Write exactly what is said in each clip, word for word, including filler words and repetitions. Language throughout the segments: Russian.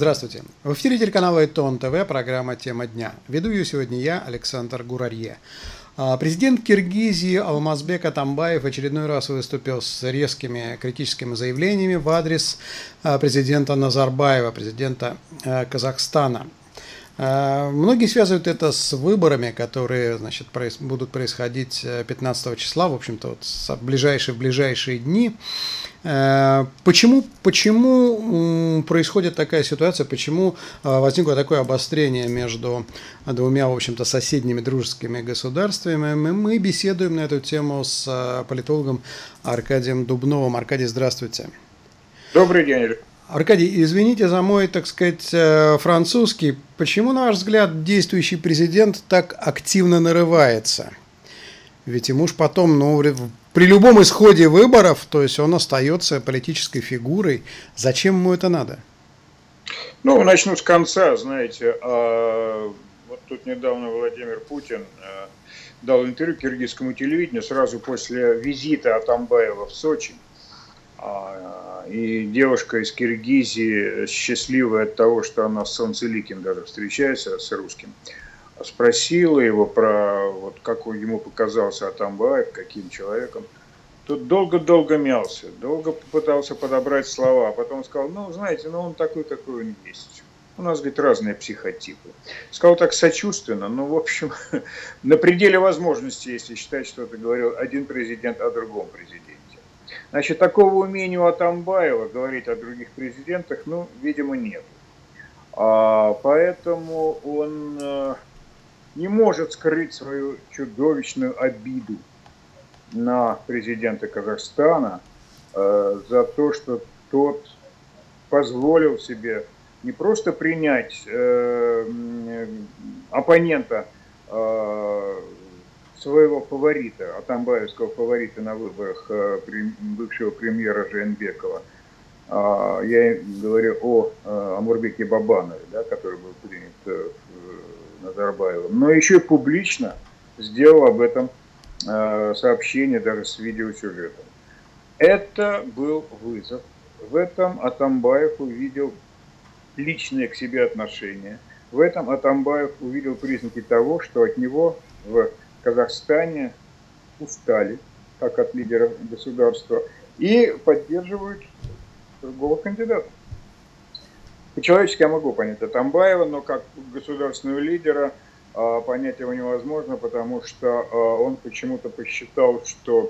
Здравствуйте. В эфире телеканала ИТОН ТВ, программа «Тема дня». Веду ее сегодня я, Александр Гурарье. Президент Киргизии Алмазбек Атамбаев в очередной раз выступил с резкими критическими заявлениями в адрес президента Назарбаева, президента Казахстана. Многие связывают это с выборами, которые, значит, будут происходить пятнадцатого числа, в общем-то, вот в ближайшие, в ближайшие дни. Почему, почему происходит такая ситуация, почему возникло такое обострение между двумя, в общем-то, соседними дружескими государствами? Мы беседуем на эту тему с политологом Аркадием Дубновым. Аркадий, здравствуйте. Добрый день. Аркадий, извините за мой, так сказать, французский. Почему, на ваш взгляд, действующий президент так активно нарывается? Ведь ему ж потом, ну, при любом исходе выборов, то есть он остается политической фигурой. Зачем ему это надо? Ну, начну с конца, знаете. Вот тут недавно Владимир Путин дал интервью киргизскому телевидению сразу после визита Атамбаева в Сочи. И девушка из Киргизии, счастливая от того, что она с Солнцеликим даже встречается, с русским, спросила его про, вот как ему показался Атамбаев, каким человеком. Тут долго-долго мялся, долго попытался подобрать слова, а потом сказал, ну, знаете, ну он такой, какой он есть. У нас, говорит, разные психотипы. Сказал так сочувственно, но, в общем, на пределе возможностей, если считать, что это говорил один президент о другом президенте. Значит, такого умения у Атамбаева говорить о других президентах, ну, видимо, нет. А, поэтому он а, не может скрыть свою чудовищную обиду на президента Казахстана а, за то, что тот позволил себе не просто принять а, оппонента, а, своего фаворита, атамбаевского фаворита на выборах, бывшего премьера Жээнбекова. Я говорю о Омурбеке Бабанове, да, который был принят Назарбаевым. Но еще и публично сделал об этом сообщение, даже с видеосюжетом. Это был вызов. В этом Атамбаев увидел личное к себе отношение. В этом Атамбаев увидел признаки того, что от него в В Казахстане устали, как от лидера государства, и поддерживают другого кандидата. По-человечески я могу понять Атамбаева, но как государственного лидера понять его невозможно, потому что он почему-то посчитал, что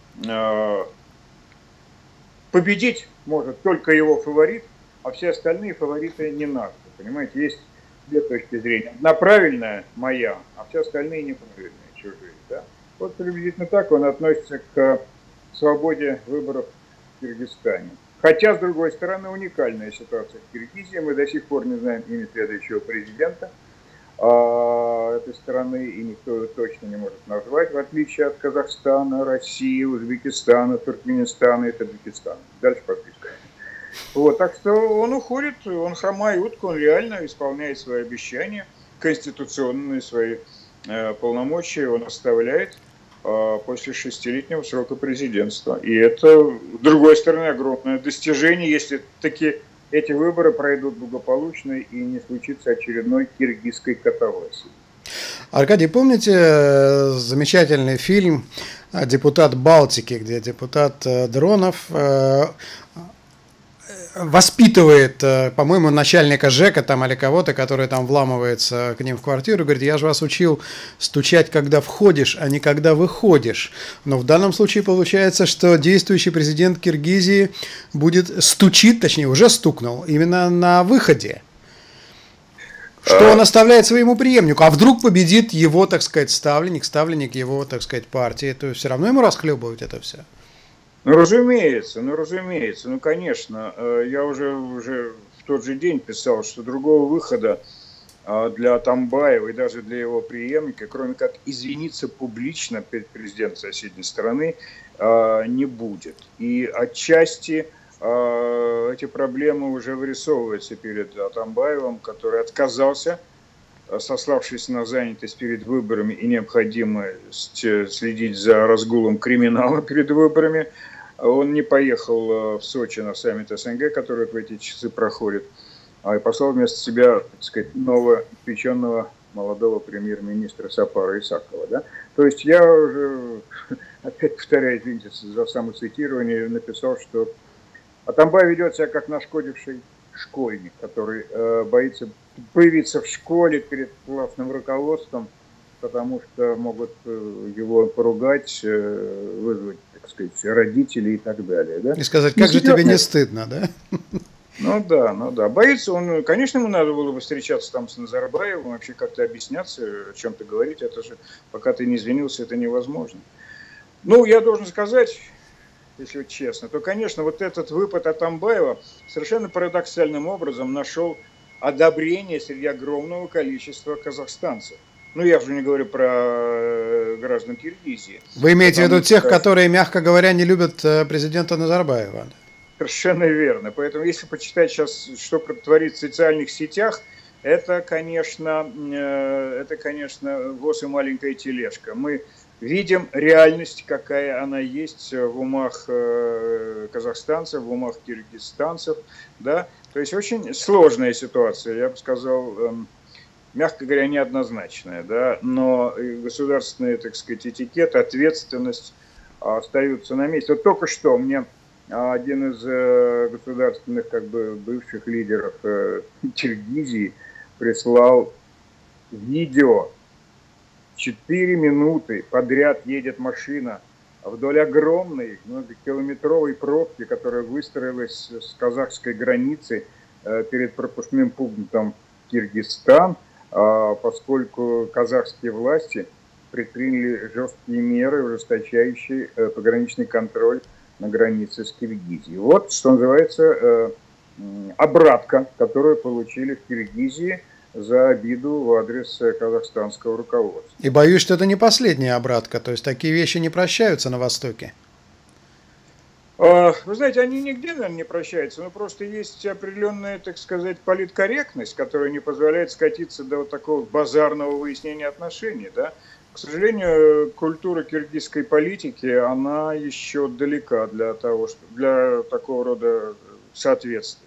победить может только его фаворит, а все остальные фавориты не наши. Понимаете, есть две точки зрения. Одна правильная, моя, а все остальные неправильные. Чужие, да? Вот приблизительно так он относится к свободе выборов в Киргизстане. Хотя, с другой стороны, уникальная ситуация в Киргизии. Мы до сих пор не знаем имя следующего президента а, этой страны, и никто его точно не может назвать, в отличие от Казахстана, России, Узбекистана, Туркменистана и Таджикистана. Дальше по списку. Вот, так что он уходит, он хромая утка, он реально исполняет свои обещания, конституционные свои полномочия он оставляет а, после шестилетнего срока президентства. И это, с другой стороны, огромное достижение, если таки эти выборы пройдут благополучно и не случится очередной киргизской катавасии. Аркадий, помните замечательный фильм «Депутат Балтики», где депутат Дронов воспитывает, по-моему, начальника ЖЭКа там или кого-то, который там вламывается к ним в квартиру, говорит, я же вас учил стучать, когда входишь, а не когда выходишь. Но в данном случае получается, что действующий президент Киргизии будет стучит, точнее, уже стукнул, именно на выходе. Что он оставляет своему преемнику, а вдруг победит его, так сказать, ставленник, ставленник его, так сказать, партии, то есть все равно ему расхлебывать это все. Ну, разумеется, ну, разумеется, ну, конечно, я уже, уже в тот же день писал, что другого выхода для Атамбаева и даже для его преемника, кроме как извиниться публично перед президентом соседней страны, не будет. И отчасти эти проблемы уже вырисовываются перед Атамбаевым, который отказался, сославшись на занятость перед выборами и необходимость следить за разгулом криминала перед выборами, он не поехал в Сочи на саммит СНГ, который в эти часы проходит. и послал вместо себя, так сказать, новоиспеченного молодого премьер-министра Сапара Исакова. Да? То есть я уже, опять повторяю, извините за самоцитирование, написал, что Атамбаев ведет себя как нашкодивший школьник, который э, боится появиться в школе перед классным руководством, потому что могут э, его поругать, э, вызвать, так сказать, родителей и так далее. Да? И сказать, как же тебе не стыдно, да? Ну да, ну да. Боится он, конечно, ему надо было бы встречаться там с Назарбаевым, вообще как-то объясняться, о чем-то говорить, это же, пока ты не извинился, это невозможно. Ну, я должен сказать, если вот честно, то, конечно, вот этот выпад Атамбаева совершенно парадоксальным образом нашел одобрение среди огромного количества казахстанцев. Ну, я уже не говорю про граждан Киргизии. Вы имеете в виду тех, что... которые, мягко говоря, не любят президента Назарбаева? Совершенно верно. Поэтому, если почитать сейчас, что творится в социальных сетях, это, конечно, это, конечно, воз и маленькая тележка. Мы видим реальность, какая она есть в умах казахстанцев, в умах киргизстанцев. Да? То есть очень сложная ситуация, я бы сказал, мягко говоря, неоднозначная. Да? Но государственный, так сказать, этикет, ответственность остаются на месте. Вот только что мне один из государственных, как бы, бывших лидеров Киргизии прислал видео. Четыре минуты подряд едет машина вдоль огромной многокилометровой пробки, которая выстроилась с казахской границы перед пропускным пунктом Киргизстан, поскольку казахские власти предприняли жесткие меры, ужесточающие пограничный контроль на границе с Киргизией. Вот, что называется, обратка, которую получили в Киргизии за обиду в адрес казахстанского руководства. И боюсь, что это не последняя обратка, то есть такие вещи не прощаются на Востоке. Вы знаете, они нигде, наверное, не прощаются, но просто есть определенная, так сказать, политкорректность, которая не позволяет скатиться до вот такого базарного выяснения отношений, да. К сожалению, культура киргизской политики, она еще далека для того, что, для такого рода соответствия.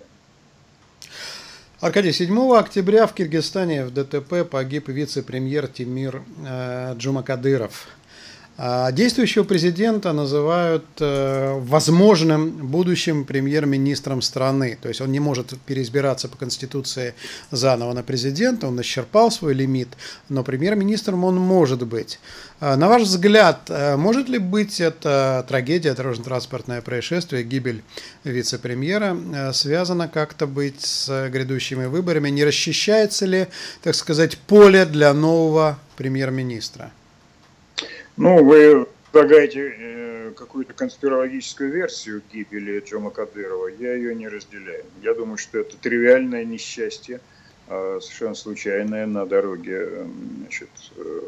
Аркадий, седьмого октября в Киргизстане в ДТП погиб вице-премьер Тимир э, Джумакадыров. Действующего президента называют возможным будущим премьер-министром страны. То есть он не может переизбираться по Конституции заново на президента, он исчерпал свой лимит, но премьер-министром он может быть. На ваш взгляд, может ли быть эта трагедия, дорожно-транспортное происшествие, гибель вице-премьера, связана как-то быть с грядущими выборами? Не расчищается ли, так сказать, поле для нового премьер-министра? Ну, вы предлагаете э, какую-то конспирологическую версию гибели Джумакадырова, я ее не разделяю. Я думаю, что это тривиальное несчастье, э, совершенно случайное на дороге э, значит, э,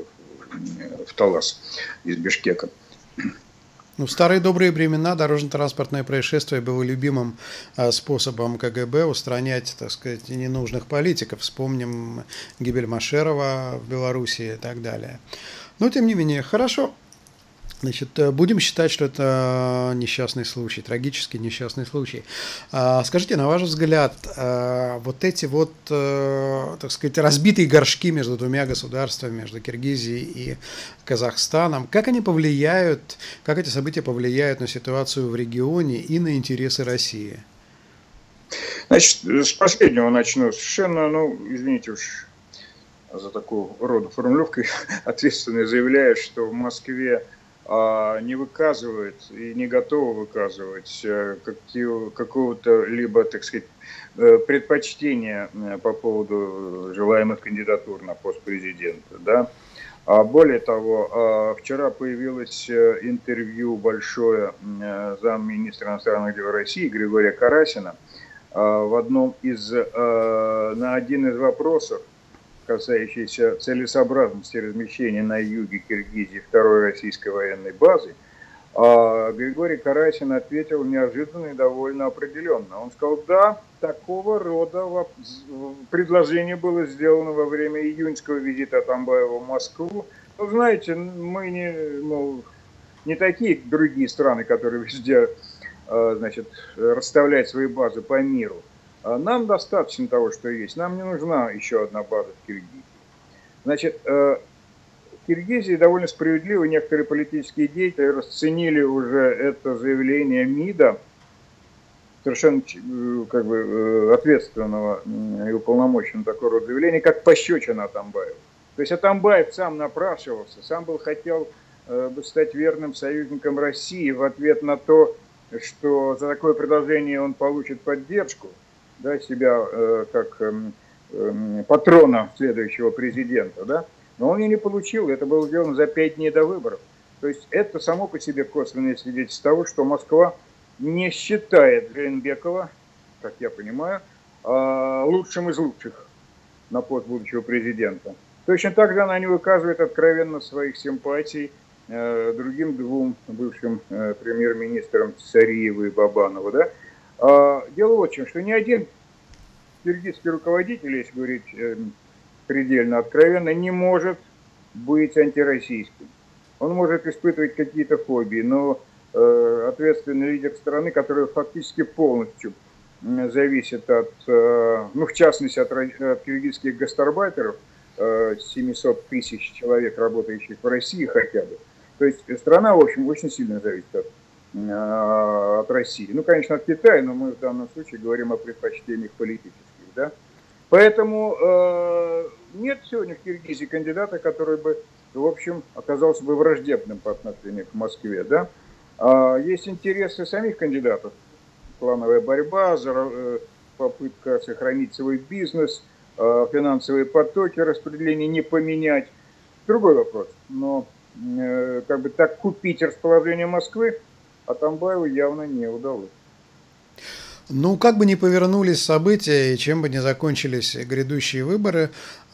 в Талас из Бишкека. Ну, в старые добрые времена дорожно-транспортное происшествие было любимым э, способом КГБ устранять, так сказать, ненужных политиков. Вспомним гибель Машерова в Белоруссии и так далее. Но, тем не менее, хорошо. Значит, будем считать, что это несчастный случай, трагический несчастный случай. Скажите, на ваш взгляд, вот эти вот, так сказать, разбитые горшки между двумя государствами, между Киргизией и Казахстаном, как они повлияют, как эти события повлияют на ситуацию в регионе и на интересы России? Значит, с последнего начну. Совершенно, ну, извините уж за такую роду формулировкой, ответственно заявляю, что в Москве а, не выказывает и не готова выказывать а, какие, какого-то либо, так сказать, предпочтения по поводу желаемых кандидатур на пост президента. Да? А более того, а, вчера появилось интервью большое а, замминистра иностранных дел России Григория Карасина а, в одном из, а, на один из вопросов, касающийся целесообразности размещения на юге Киргизии второй российской военной базы, а Григорий Карасин ответил неожиданно и довольно определенно. Он сказал, да, такого рода предложение было сделано во время июньского визита Атамбаева в Москву. Ну, знаете, мы не, мол, не такие другие страны, которые везде, значит, расставляют свои базы по миру. Нам достаточно того, что есть. Нам не нужна еще одна база в Киргизии. Значит, в Киргизии довольно справедливо некоторые политические деятели расценили уже это заявление МИДа, совершенно как бы ответственного и уполномоченного такого рода заявления, как пощечина Атамбаеву. То есть Атамбаев сам напрашивался, сам был хотел бы стать верным союзником России в ответ на то, что за такое предложение он получит поддержку, да, себя э, как э, э, патрона следующего президента, да, но он ее не получил, это было сделано за пять дней до выборов. То есть это само по себе косвенное свидетельство того, что Москва не считает Джейнбекова, как я понимаю, лучшим из лучших на пост будущего президента. Точно так же она не выказывает откровенно своих симпатий э, другим двум бывшим э, премьер-министрам Цариеву и Бабанову. Да? А, дело вот в чем, что ни один киргизский руководитель, если говорить э, предельно откровенно, не может быть антироссийским. Он может испытывать какие-то фобии, но э, ответственный лидер страны, который фактически полностью э, зависит от, э, ну в частности от, от киргизских гастарбайтеров, семьсот тысяч человек, работающих в России хотя бы. То есть страна, в общем, очень сильно зависит от, от России. Ну, конечно, от Китая, но мы в данном случае говорим о предпочтениях политических. Да? Поэтому э, нет сегодня в Киргизии кандидата, который бы, в общем, оказался бы враждебным по отношению к Москве. Да? А есть интересы самих кандидатов. Плановая борьба, попытка сохранить свой бизнес, финансовые потоки, распределение не поменять. Другой вопрос. Но э, как бы так купить расположение Москвы Атамбаеву явно не удалось. Ну, как бы ни повернулись события и чем бы ни закончились грядущие выборы,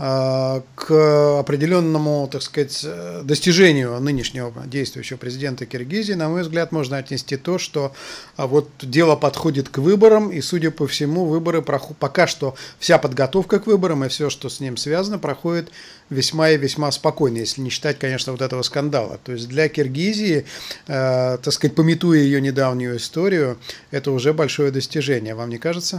к определенному, так сказать, достижению нынешнего действующего президента Киргизии, на мой взгляд, можно отнести то, что вот дело подходит к выборам, и, судя по всему, выборы проходят, пока что вся подготовка к выборам и все, что с ним связано, проходит весьма и весьма спокойно, если не считать, конечно, вот этого скандала. То есть для Киргизии, э, так сказать, памятуя ее недавнюю историю, это уже большое достижение. Вам не кажется?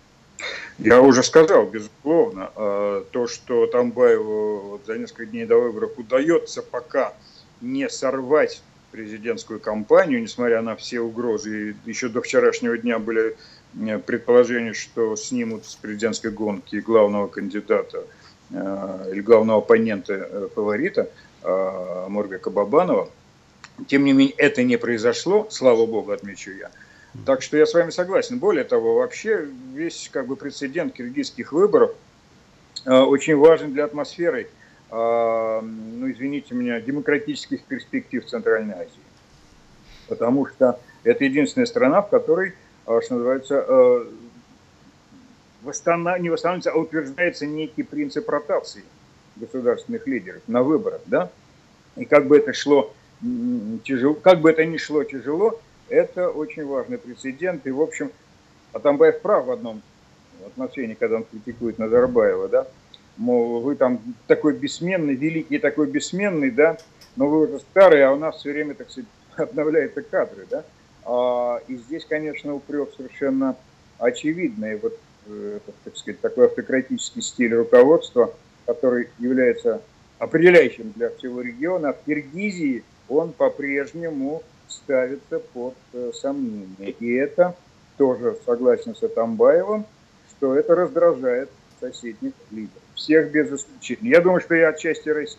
Я уже сказал, безусловно, то, что Атамбаеву за несколько дней до выборов удается пока не сорвать президентскую кампанию, несмотря на все угрозы. Еще до вчерашнего дня были предположения, что снимут с президентской гонки главного кандидата или главного оппонента фаворита Морбека Бабанова. Тем не менее, это не произошло, слава богу, отмечу я. Так что я с вами согласен. Более того, вообще весь как бы прецедент киргизских выборов э, очень важен для атмосферы, э, ну извините меня, демократических перспектив Центральной Азии. Потому что это единственная страна, в которой, э, что называется, э, восстанов... не восстанавливается, а утверждается некий принцип ротации государственных лидеров на выборах. Да? И как бы это шло тяжело, как бы это ни шло тяжело, это очень важный прецедент. И, в общем, Атамбаев прав в одном отношении, когда он критикует Назарбаева, да, мол, вы там такой бессменный, великий такой бессменный, да, но вы уже старый, а у нас все время, так сказать, обновляются кадры, да. А, и здесь, конечно, упрек совершенно очевидный. Вот, это, так сказать, такой автократический стиль руководства, который является определяющим для всего региона. А в Киргизии он по-прежнему ставится под э, сомнение. И это тоже согласен с Атамбаевым, что это раздражает соседних лидеров. Всех без исключения. Я думаю, что я отчасти российского.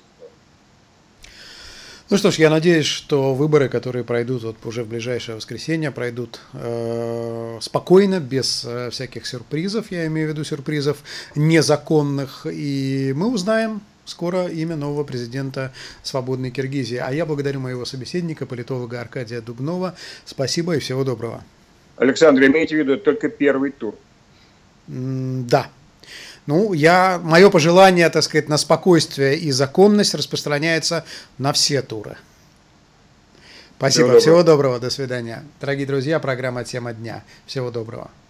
Ну что ж, я надеюсь, что выборы, которые пройдут вот уже в ближайшее воскресенье, пройдут э, спокойно, без э, всяких сюрпризов, я имею в виду сюрпризов незаконных, и мы узнаем скоро имя нового президента свободной Киргизии. А я благодарю моего собеседника, политолога Аркадия Дубнова. Спасибо и всего доброго. Александр, имейте в виду, это только первый тур. М да. Ну, я, мое пожелание, так сказать, на спокойствие и законность распространяется на все туры. Спасибо. Всего доброго. Всего доброго. До свидания. Дорогие друзья, программа «Тема дня». Всего доброго.